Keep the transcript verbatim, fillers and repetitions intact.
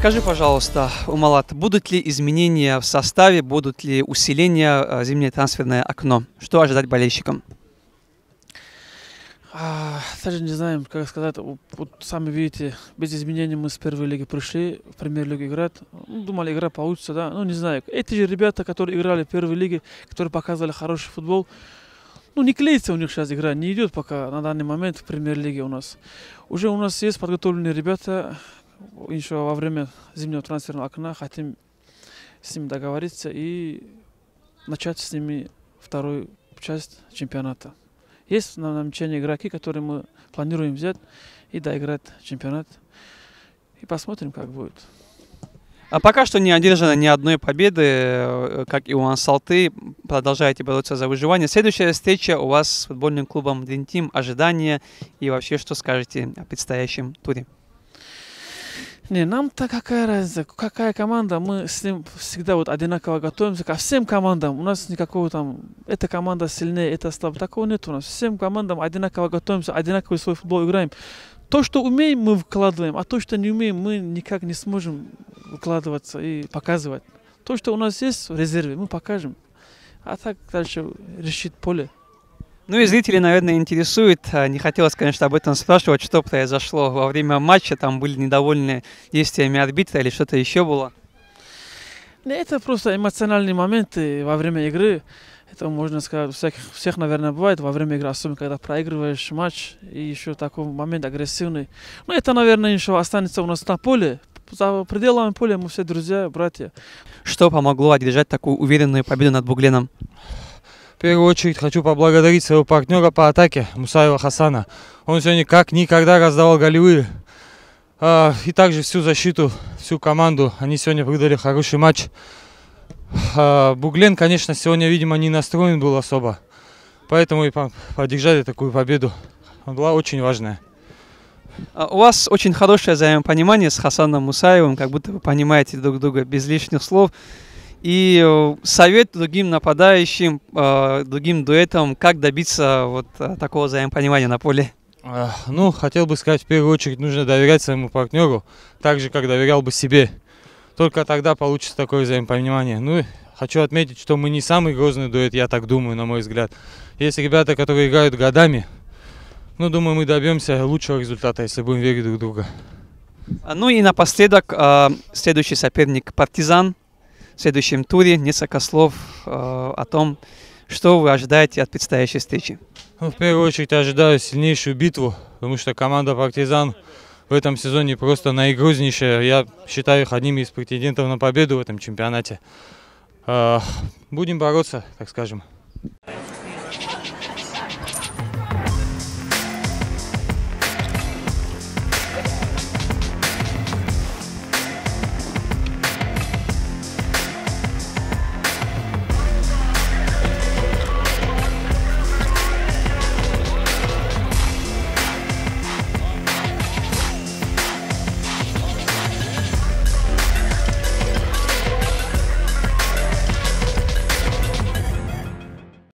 Скажи, пожалуйста, Умалат, будут ли изменения в составе, будут ли усиления зимнее трансферное окно? Что ожидать болельщикам? А, даже не знаем, как сказать. Вот, сами видите, без изменений мы с первой лиги пришли, в премьер-лигу играть. Ну, думали, игра получится, да. Ну, не знаю. Эти же ребята, которые играли в первой лиге, которые показывали хороший футбол, ну, не клеится у них сейчас игра, не идет пока на данный момент в премьер-лиге у нас. Уже у нас есть подготовленные ребята, еще во время зимнего трансферного окна хотим с ними договориться и начать с ними вторую часть чемпионата. Есть на намечении игроки, которые мы планируем взять и доиграть чемпионат. И посмотрим, как будет. А пока что не одержано ни одной победы, как и у Ансалты. Продолжаете бороться за выживание. Следующая встреча у вас с футбольным клубом Dream Team. Ожидания и вообще, что скажете о предстоящем туре? Не, нам-то какая разница, какая команда, мы с ним всегда вот одинаково готовимся ко всем командам. У нас никакого там, эта команда сильнее, эта слабее, такого нет у нас. Всем командам одинаково готовимся, одинаковый свой футбол играем. То, что умеем, мы вкладываем, а то, что не умеем, мы никак не сможем выкладываться и показывать. То, что у нас есть в резерве, мы покажем. А так дальше решит поле. Ну и зрители, наверное, интересует, не хотелось, конечно, об этом спрашивать, что произошло во время матча, там были недовольны действиями арбитра или что-то еще было? Это просто эмоциональные моменты во время игры. Это, можно сказать, у всех, всех, наверное, бывает во время игры, особенно когда проигрываешь матч и еще такой момент агрессивный. Но это, наверное, еще останется у нас на поле. За пределами поля мы все друзья, братья. Что помогло одержать такую уверенную победу над Бугленом? В первую очередь хочу поблагодарить своего партнера по атаке Мусаева Хасана. Он сегодня как никогда раздавал голевые. И также всю защиту, всю команду. Они сегодня выдали хороший матч. Буглен, конечно, сегодня, видимо, не настроен был особо. Поэтому и поддержали такую победу. Она была очень важная. У вас очень хорошее взаимопонимание с Хасаном Мусаевым, как будто вы понимаете друг друга без лишних слов. И совет другим нападающим, другим дуэтам, как добиться вот такого взаимопонимания на поле? Ну, хотел бы сказать, в первую очередь нужно доверять своему партнеру, так же, как доверял бы себе. Только тогда получится такое взаимопонимание. Ну, хочу отметить, что мы не самый грозный дуэт, я так думаю, на мой взгляд. Есть ребята, которые играют годами. Ну, думаю, мы добьемся лучшего результата, если будем верить друг в друга. Ну и напоследок, следующий соперник «Партизан». В следующем туре несколько слов э, о том, что вы ожидаете от предстоящей встречи. Ну, в первую очередь ожидаю сильнейшую битву, потому что команда «Партизан» в этом сезоне просто наигрузнейшая. Я считаю их одними из претендентов на победу в этом чемпионате. Э, будем бороться, так скажем.